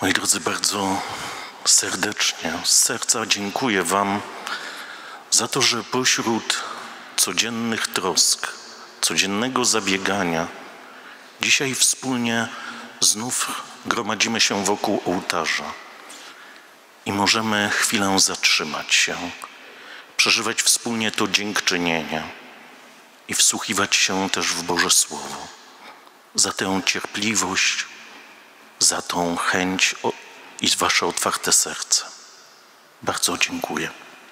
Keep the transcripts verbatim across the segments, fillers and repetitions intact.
Moi drodzy, bardzo serdecznie, z serca dziękuję Wam za to, że pośród codziennych trosk, codziennego zabiegania dzisiaj wspólnie znów gromadzimy się wokół ołtarza i możemy chwilę zatrzymać się, przeżywać wspólnie to dziękczynienie i wsłuchiwać się też w Boże Słowo. Za tę cierpliwość, za tą chęć i Wasze otwarte serce. Bardzo dziękuję.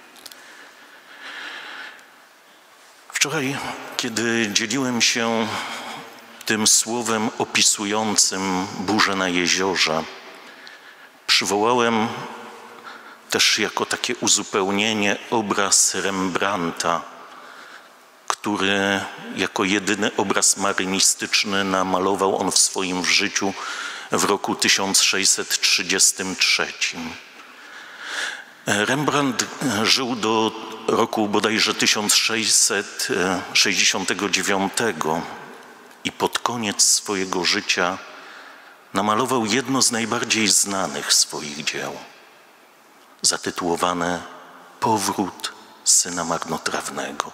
Wczoraj, kiedy dzieliłem się tym słowem opisującym burzę na jeziorze, przywołałem też jako takie uzupełnienie obraz Rembrandta, który jako jedyny obraz marynistyczny namalował on w swoim życiu w roku tysiąc sześćset trzydziestym trzecim. Rembrandt żył do roku bodajże tysiąc sześćset sześćdziesiątego dziewiątego i pod koniec swojego życia namalował jedno z najbardziej znanych swoich dzieł, zatytułowane Powrót syna marnotrawnego.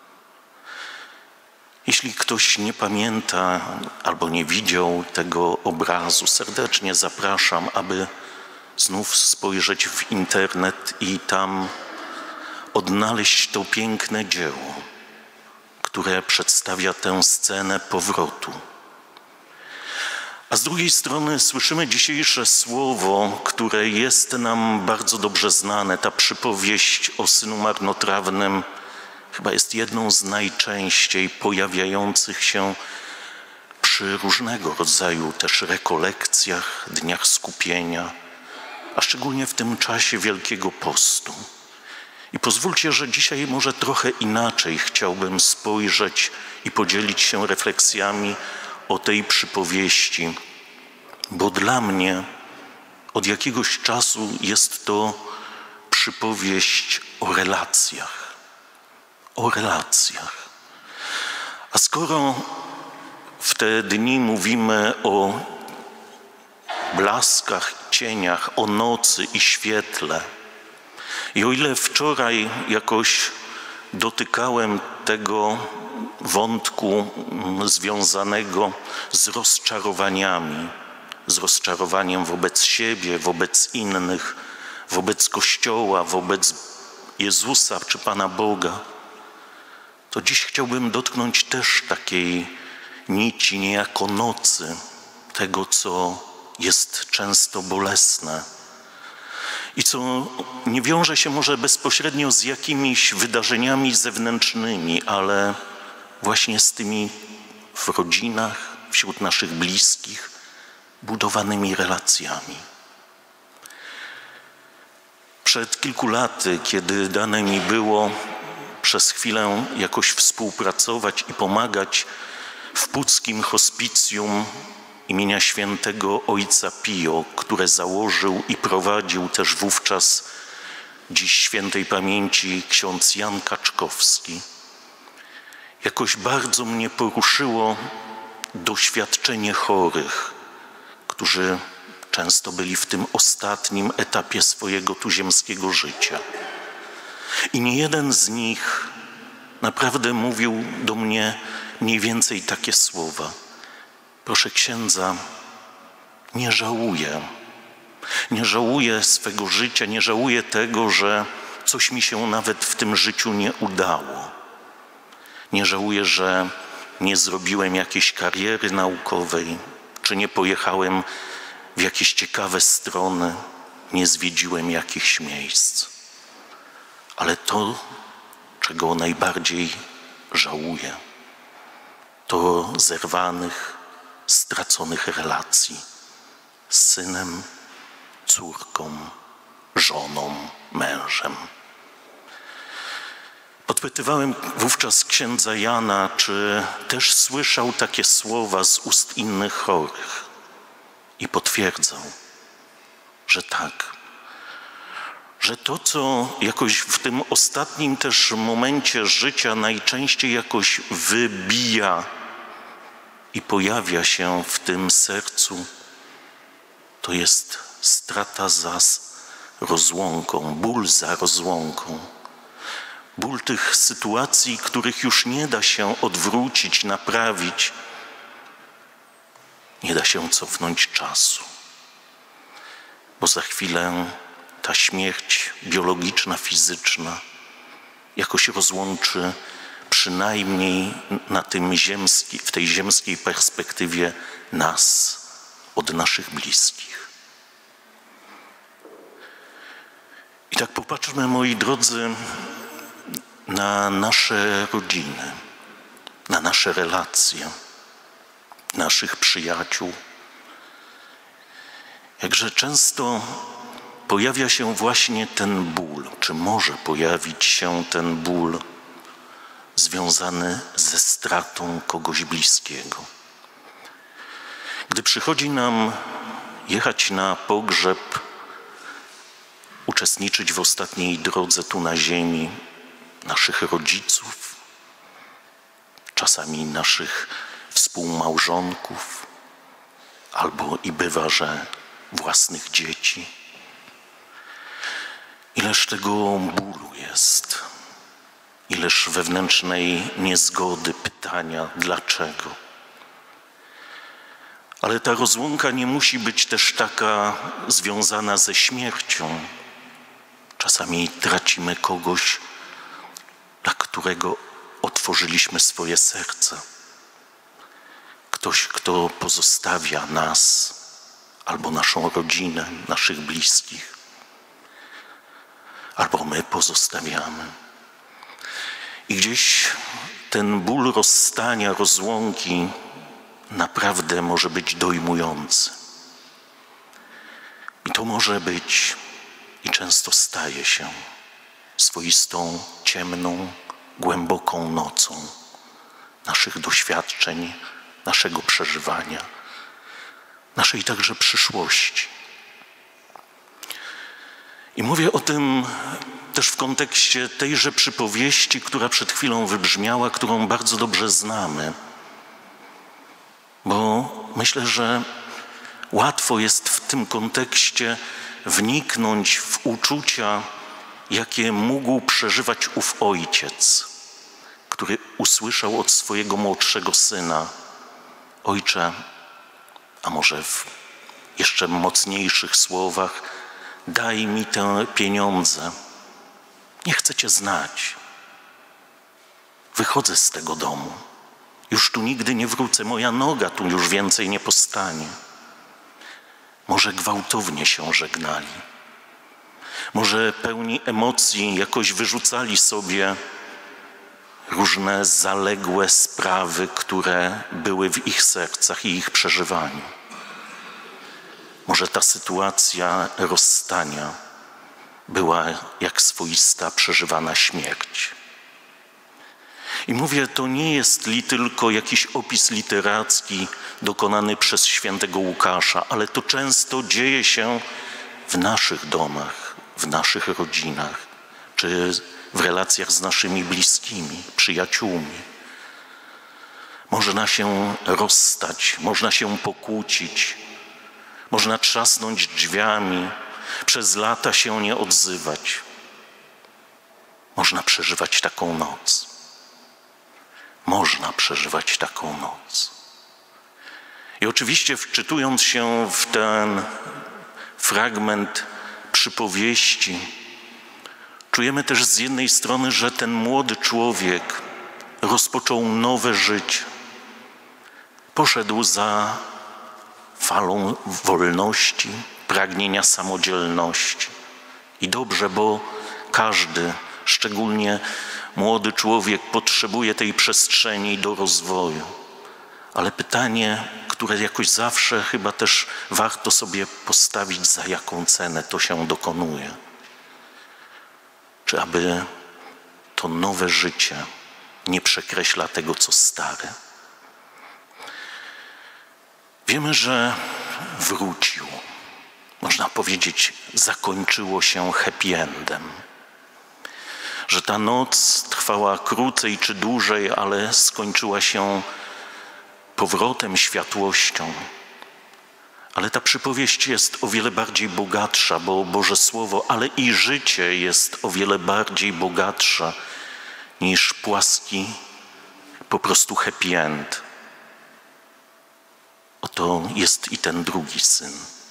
Jeśli ktoś nie pamięta albo nie widział tego obrazu, serdecznie zapraszam, aby znów spojrzeć w internet i tam odnaleźć to piękne dzieło, które przedstawia tę scenę powrotu. A z drugiej strony słyszymy dzisiejsze słowo, które jest nam bardzo dobrze znane. Ta przypowieść o synu marnotrawnym chyba jest jedną z najczęściej pojawiających się przy różnego rodzaju też rekolekcjach, dniach skupienia, a szczególnie w tym czasie Wielkiego Postu. I pozwólcie, że dzisiaj może trochę inaczej chciałbym spojrzeć i podzielić się refleksjami o tej przypowieści, bo dla mnie od jakiegoś czasu jest to przypowieść o relacjach. O relacjach. A skoro w te dni mówimy o blaskach, cieniach, o nocy i świetle, i o ile wczoraj jakoś dotykałem tego wątku związanego z rozczarowaniami, z rozczarowaniem wobec siebie, wobec innych, wobec Kościoła, wobec Jezusa czy Pana Boga, to dziś chciałbym dotknąć też takiej nici, niejako nocy, tego, co jest często bolesne i co nie wiąże się może bezpośrednio z jakimiś wydarzeniami zewnętrznymi, ale właśnie z tymi w rodzinach, wśród naszych bliskich, budowanymi relacjami. Przed kilku laty, kiedy dane mi było przez chwilę jakoś współpracować i pomagać w puckim hospicjum imienia świętego Ojca Pio, które założył i prowadził też wówczas dziś świętej pamięci ksiądz Jan Kaczkowski. Jakoś bardzo mnie poruszyło doświadczenie chorych, którzy często byli w tym ostatnim etapie swojego tuziemskiego życia. I nie jeden z nich naprawdę mówił do mnie mniej więcej takie słowa. Proszę księdza, nie żałuję. Nie żałuję swego życia, nie żałuję tego, że coś mi się nawet w tym życiu nie udało. Nie żałuję, że nie zrobiłem jakiejś kariery naukowej, czy nie pojechałem w jakieś ciekawe strony, nie zwiedziłem jakichś miejsc. Ale to, czego najbardziej żałuję, to zerwanych, straconych relacji z synem, córką, żoną, mężem. Podpytywałem wówczas księdza Jana, czy też słyszał takie słowa z ust innych chorych i potwierdzał, że tak. Że to, co jakoś w tym ostatnim też momencie życia najczęściej jakoś wybija i pojawia się w tym sercu, to jest strata za rozłąką, ból za rozłąką. Ból tych sytuacji, których już nie da się odwrócić, naprawić. Nie da się cofnąć czasu. Bo za chwilę ta śmierć biologiczna, fizyczna jakoś rozłączy przynajmniej na tym ziemski, w tej ziemskiej perspektywie nas od naszych bliskich. I tak popatrzmy, moi drodzy, na nasze rodziny, na nasze relacje, naszych przyjaciół. Jakże często pojawia się właśnie ten ból, czy może pojawić się ten ból związany ze stratą kogoś bliskiego. Gdy przychodzi nam jechać na pogrzeb, uczestniczyć w ostatniej drodze tu na ziemi naszych rodziców, czasami naszych współmałżonków, albo i bywa, że własnych dzieci. Ileż tego bólu jest, ileż wewnętrznej niezgody, pytania dlaczego. Ale ta rozłąka nie musi być też taka związana ze śmiercią. Czasami tracimy kogoś, dla którego otworzyliśmy swoje serce. Ktoś, kto pozostawia nas albo naszą rodzinę, naszych bliskich, albo my pozostawiamy. I gdzieś ten ból rozstania, rozłąki naprawdę może być dojmujący. I to może być i często staje się swoistą, ciemną, głęboką nocą naszych doświadczeń, naszego przeżywania, naszej także przyszłości. I mówię o tym też w kontekście tejże przypowieści, która przed chwilą wybrzmiała, którą bardzo dobrze znamy. Bo myślę, że łatwo jest w tym kontekście wniknąć w uczucia, jakie mógł przeżywać ów ojciec, który usłyszał od swojego młodszego syna: ojcze, a może w jeszcze mocniejszych słowach, daj mi te pieniądze, nie chcę cię znać. Wychodzę z tego domu, już tu nigdy nie wrócę, moja noga tu już więcej nie postanie. Może gwałtownie się żegnali, może pełni emocji jakoś wyrzucali sobie różne zaległe sprawy, które były w ich sercach i ich przeżywaniu. Może ta sytuacja rozstania była jak swoista przeżywana śmierć. I mówię, to nie jest li tylko jakiś opis literacki dokonany przez świętego Łukasza, ale to często dzieje się w naszych domach, w naszych rodzinach, czy w relacjach z naszymi bliskimi, przyjaciółmi. Można się rozstać, można się pokłócić, można trzasnąć drzwiami, przez lata się nie odzywać. Można przeżywać taką noc. Można przeżywać taką noc. I oczywiście wczytując się w ten fragment przypowieści, czujemy też z jednej strony, że ten młody człowiek rozpoczął nowe życie. Poszedł za falą wolności, pragnienia samodzielności. I dobrze, bo każdy, szczególnie młody człowiek, potrzebuje tej przestrzeni do rozwoju. Ale pytanie, które jakoś zawsze chyba też warto sobie postawić, za jaką cenę to się dokonuje. Czy aby to nowe życie nie przekreśla tego, co stare? Wiemy, że wrócił. Można powiedzieć, zakończyło się happy endem. Że ta noc trwała krócej czy dłużej, ale skończyła się powrotem, światłością. Ale ta przypowieść jest o wiele bardziej bogatsza, bo Boże Słowo, ale i życie jest o wiele bardziej bogatsze niż płaski po prostu happy end. Oto jest i ten drugi syn.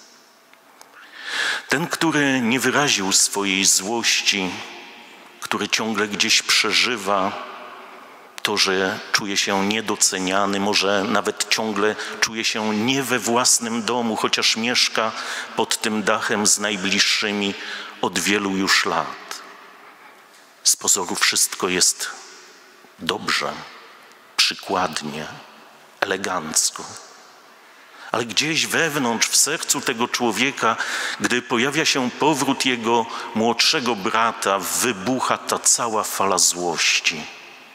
Ten, który nie wyraził swojej złości, który ciągle gdzieś przeżywa to, że czuje się niedoceniany, może nawet ciągle czuje się nie we własnym domu, chociaż mieszka pod tym dachem z najbliższymi od wielu już lat. Z pozoru wszystko jest dobrze, przykładnie, elegancko. Ale gdzieś wewnątrz, w sercu tego człowieka, gdy pojawia się powrót jego młodszego brata, wybucha ta cała fala złości.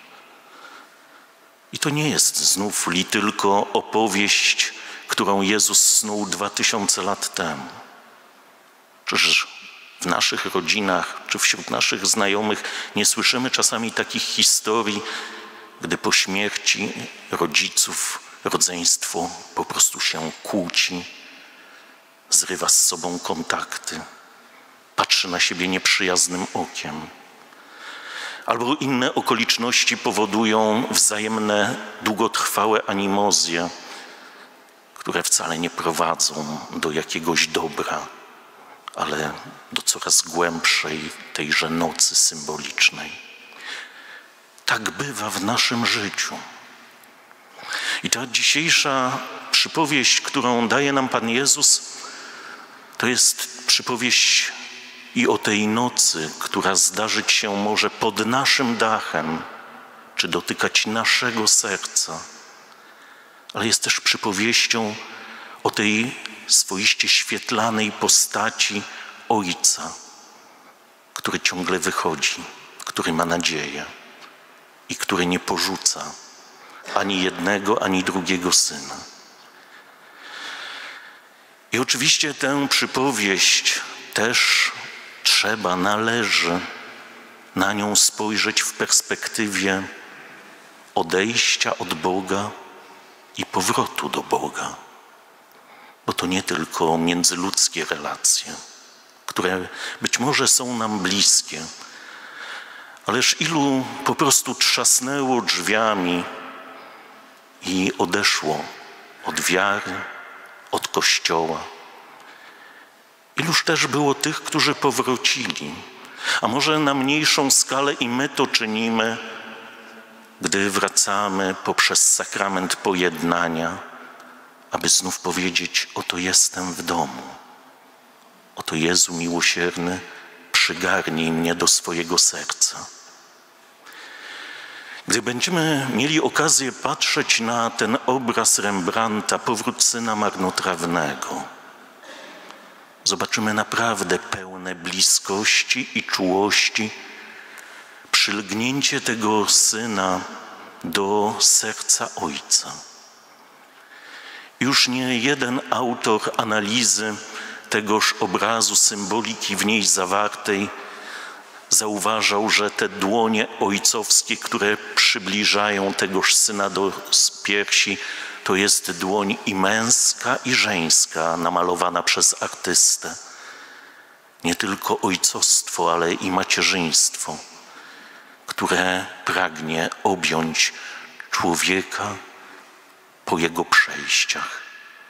I to nie jest znów li tylko opowieść, którą Jezus snuł dwa tysiące lat temu. Czyż w naszych rodzinach, czy wśród naszych znajomych nie słyszymy czasami takich historii, gdy po śmierci rodziców rodzeństwo po prostu się kłóci, zrywa z sobą kontakty, patrzy na siebie nieprzyjaznym okiem. Albo inne okoliczności powodują wzajemne, długotrwałe animozje, które wcale nie prowadzą do jakiegoś dobra, ale do coraz głębszej tejże nocy symbolicznej. Tak bywa w naszym życiu. I ta dzisiejsza przypowieść, którą daje nam Pan Jezus, to jest przypowieść i o tej nocy, która zdarzyć się może pod naszym dachem, czy dotykać naszego serca, ale jest też przypowieścią o tej swoiście świetlanej postaci Ojca, który ciągle wychodzi, który ma nadzieję i który nie porzuca ani jednego, ani drugiego syna. I oczywiście tę przypowieść też trzeba, należy na nią spojrzeć w perspektywie odejścia od Boga i powrotu do Boga. Bo to nie tylko międzyludzkie relacje, które być może są nam bliskie, ależ ilu po prostu trzasnęło drzwiami i odeszło od wiary, od Kościoła. Iluż też było tych, którzy powrócili, a może na mniejszą skalę i my to czynimy, gdy wracamy poprzez sakrament pojednania, aby znów powiedzieć: oto jestem w domu. Oto Jezu miłosierny, przygarnij mnie do swojego serca. Gdy będziemy mieli okazję patrzeć na ten obraz Rembrandta, powrót syna marnotrawnego, zobaczymy naprawdę pełne bliskości i czułości przylgnięcie tego syna do serca Ojca. Już nie jeden autor analizy tegoż obrazu, symboliki w niej zawartej, zauważał, że te dłonie ojcowskie, które przybliżają tegoż syna do piersi, to jest dłoń i męska, i żeńska, namalowana przez artystę. Nie tylko ojcostwo, ale i macierzyństwo, które pragnie objąć człowieka po jego przejściach.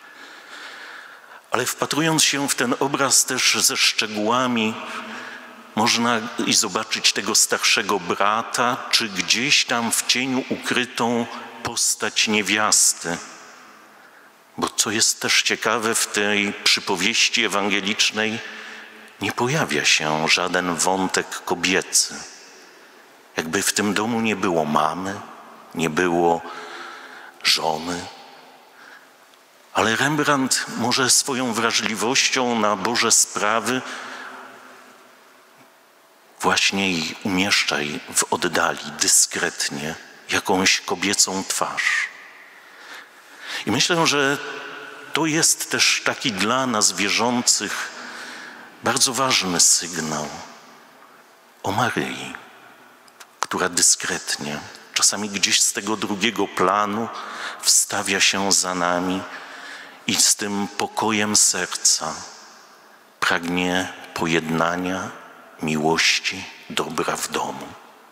Ale wpatrując się w ten obraz też ze szczegółami, można i zobaczyć tego starszego brata, czy gdzieś tam w cieniu ukrytą postać niewiasty. Bo co jest też ciekawe, w tej przypowieści ewangelicznej nie pojawia się żaden wątek kobiecy. Jakby w tym domu nie było mamy, nie było żony. Ale Rembrandt może swoją wrażliwością na Boże sprawy właśnie i umieszczaj w oddali, dyskretnie, jakąś kobiecą twarz. I myślę, że to jest też taki dla nas wierzących bardzo ważny sygnał o Maryi, która dyskretnie, czasami gdzieś z tego drugiego planu wstawia się za nami i z tym pokojem serca pragnie pojednania, miłości, dobra w domu.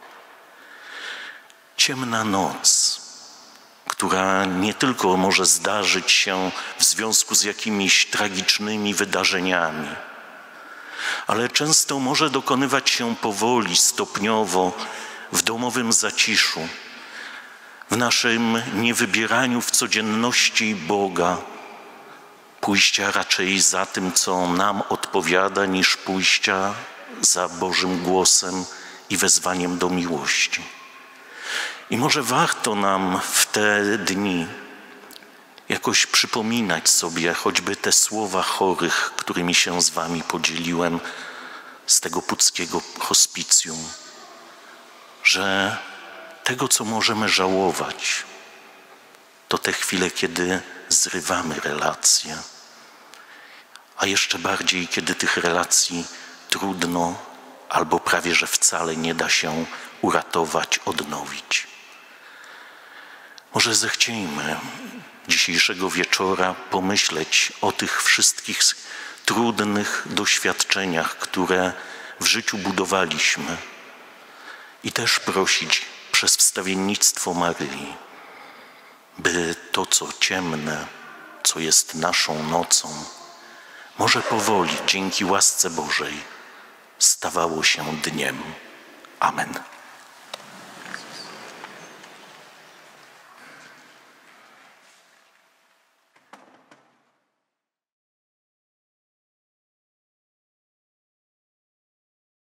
Ciemna noc, która nie tylko może zdarzyć się w związku z jakimiś tragicznymi wydarzeniami, ale często może dokonywać się powoli, stopniowo, w domowym zaciszu, w naszym niewybieraniu w codzienności Boga, pójścia raczej za tym, co nam odpowiada, niż pójścia za Bożym głosem i wezwaniem do miłości. I może warto nam w te dni jakoś przypominać sobie choćby te słowa chorych, którymi się z wami podzieliłem z tego puckiego hospicjum, że tego, co możemy żałować, to te chwile, kiedy zrywamy relacje, a jeszcze bardziej, kiedy tych relacji trudno albo prawie że wcale nie da się uratować, odnowić. Może zechciejmy dzisiejszego wieczora pomyśleć o tych wszystkich trudnych doświadczeniach, które w życiu budowaliśmy, i też prosić przez wstawiennictwo Maryi, by to, co ciemne, co jest naszą nocą, może powoli, dzięki łasce Bożej, stawało się dniem. Amen.